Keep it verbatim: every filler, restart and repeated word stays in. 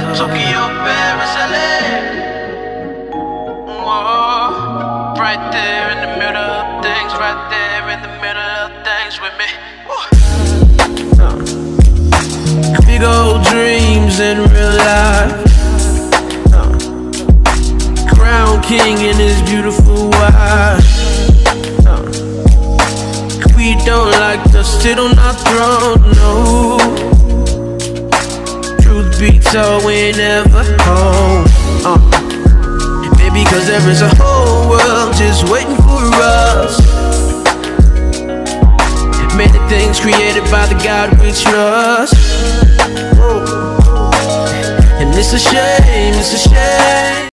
Tokyo, Paris, L A. Whoa, right there in the middle of things, right there in the middle of things with me. Uh. Big old dreams in real life. Uh. Crown king and his beautiful wife. Uh. We don't like to sit on our throne, no. Truth be told, we ain't never home. Uh. Maybe cause there is a whole world just waiting for us. Many things created by the God we trust. Whoa. And it's a shame, it's a shame.